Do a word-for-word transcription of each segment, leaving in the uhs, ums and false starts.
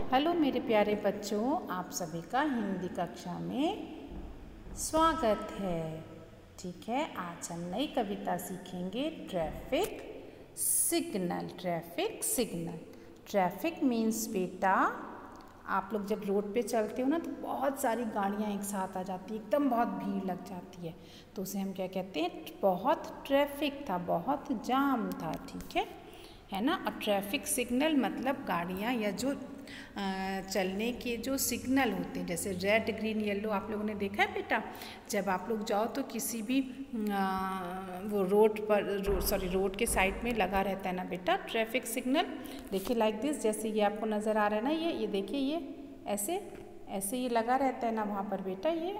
Hello मेरे प्यारे बच्चों, आप सभी का हिंदी कक्षा में स्वागत है। ठीक है, आज हम नई कविता सीखेंगे traffic signal. Traffic signal traffic means बेटा, आप लोग जब रोड पे चलते हो ना तो बहुत सारी गाड़ियाँ एक साथ आ जाती है, एकदम बहुत भीड़ लग जाती है, तो उसे हम क्या कहते हैं, बहुत ट्रैफिक था, बहुत जाम था। ठीक है है ना। और ट्रैफिक सिग्नल मतलब गाड़ियाँ या जो आ, चलने के जो सिग्नल होते हैं, जैसे रेड ग्रीन येलो, आप लोगों ने देखा है बेटा, जब आप लोग जाओ तो किसी भी आ, वो रोड पर रो, सॉरी रोड के साइड में लगा रहता है ना बेटा ट्रैफिक सिग्नल। देखिए लाइक दिस, जैसे ये आपको नज़र आ रहा है ना, ये ये देखिए, ये ऐसे ऐसे ये लगा रहता है ना वहाँ पर बेटा, ये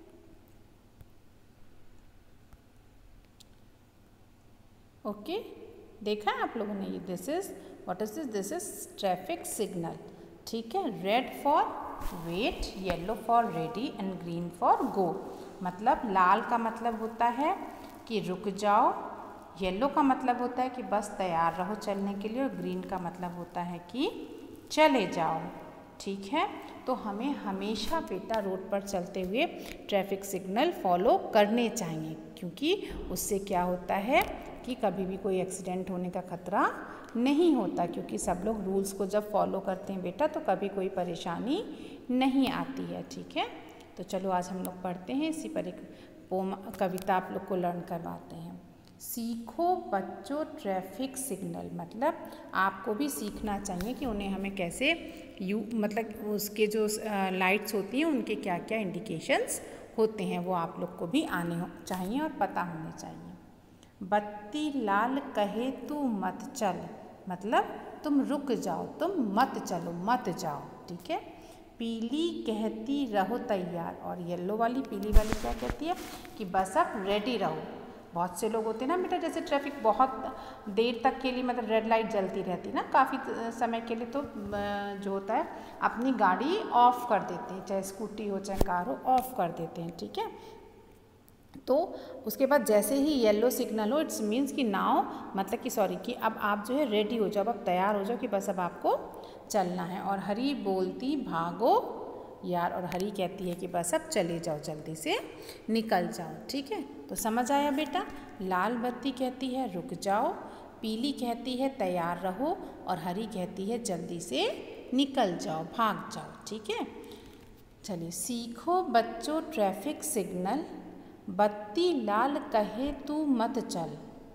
ओके देखा है आप लोगों ने। ये this is what is this this is traffic signal. ठीक है, red for wait, yellow for ready and green for go. मतलब लाल का मतलब होता है कि रुक जाओ, येलो का मतलब होता है कि बस तैयार रहो चलने के लिए, और ग्रीन का मतलब होता है कि चले जाओ। ठीक है, तो हमें हमेशा बेटा रोड पर चलते हुए ट्रैफिक सिग्नल फॉलो करने चाहिए, क्योंकि उससे क्या होता है कि कभी भी कोई एक्सीडेंट होने का खतरा नहीं होता, क्योंकि सब लोग रूल्स को जब फॉलो करते हैं बेटा तो कभी कोई परेशानी नहीं आती है। ठीक है, तो चलो आज हम लोग पढ़ते हैं, इसी पर एक पोम कविता आप लोग को लर्न करवाते हैं। सीखो बच्चों ट्रैफिक सिग्नल, मतलब आपको भी सीखना चाहिए कि उन्हें हमें कैसे यू मतलब उसके जो लाइट्स होती हैं उनके क्या क्या इंडिकेशंस होते हैं वो आप लोग को भी आने चाहिए और पता होने चाहिए। बत्ती लाल कहे तू मत चल, मतलब तुम रुक जाओ, तुम मत चलो, मत जाओ। ठीक है, पीली कहती रहो तैयार, और येलो वाली पीली वाली क्या कहती है कि बस आप रेडी रहो। बहुत से लोग होते हैं ना बेटा, जैसे ट्रैफिक बहुत देर तक के लिए मतलब रेड लाइट जलती रहती है ना काफ़ी समय के लिए, तो जो होता है अपनी गाड़ी ऑफ कर देते हैं, चाहे स्कूटी हो चाहे कार हो, ऑफ कर देते हैं। ठीक है, तो उसके बाद जैसे ही येलो सिग्नल हो, इट्स मीन्स कि नाउ मतलब कि सॉरी कि अब आप जो है रेडी हो जाओ, अब तैयार हो जाओ कि बस अब आपको चलना है। और हरी बोलती भागो यार, और हरी कहती है कि बस अब चले जाओ, जल्दी से निकल जाओ। ठीक है, तो समझ आया बेटा। लाल बत्ती कहती है रुक जाओ, पीली कहती है तैयार रहो, और हरी कहती है जल्दी से निकल जाओ, भाग जाओ। ठीक है, चलिए सीखो बच्चों ट्रैफिक सिग्नल, बत्ती लाल कहे तू मत चल।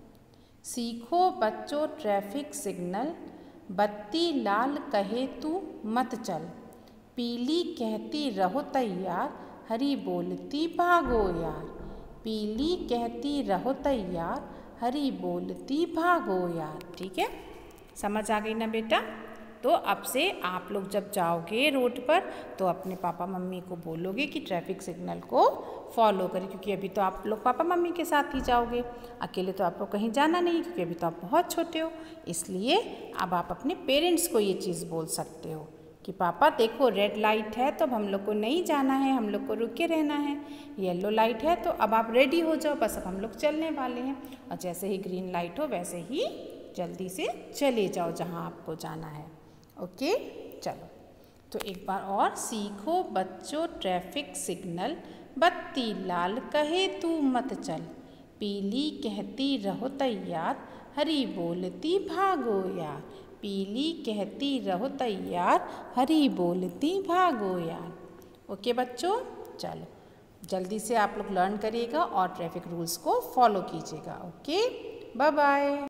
सीखो बच्चों ट्रैफिक सिग्नल, बत्ती लाल कहे तू मत चल। पीली कहती रहो तैयार, हरी बोलती भागो यार। पीली कहती रहो तैयार, हरी बोलती भागो यार। ठीक है, समझ आ गई ना बेटा। तो अब से आप लोग जब जाओगे रोड पर तो अपने पापा मम्मी को बोलोगे कि ट्रैफिक सिग्नल को फॉलो करें, क्योंकि अभी तो आप लोग पापा मम्मी के साथ ही जाओगे, अकेले तो आपको कहीं जाना नहीं, क्योंकि अभी तो आप बहुत छोटे हो। इसलिए अब आप अपने पेरेंट्स को ये चीज़ बोल सकते हो कि पापा देखो रेड लाइट है तो अब हम लोग को नहीं जाना है, हम लोग को रुक के रहना है। येलो लाइट है तो अब आप रेडी हो जाओ, बस अब हम लोग चलने वाले हैं। और जैसे ही ग्रीन लाइट हो वैसे ही जल्दी से चले जाओ जहाँ आपको जाना है। ओके चलो, तो एक बार और, सीखो बच्चों ट्रैफिक सिग्नल, बत्ती लाल कहे तू मत चल। पीली कहती रहो तैयार, हरी बोलती भागो यार। पीली कहती रहो तैयार, हरी बोलती भागो यार। ओके बच्चों, चलो जल्दी से आप लोग लर्न करिएगा और ट्रैफिक रूल्स को फॉलो कीजिएगा। Okay, bye bye.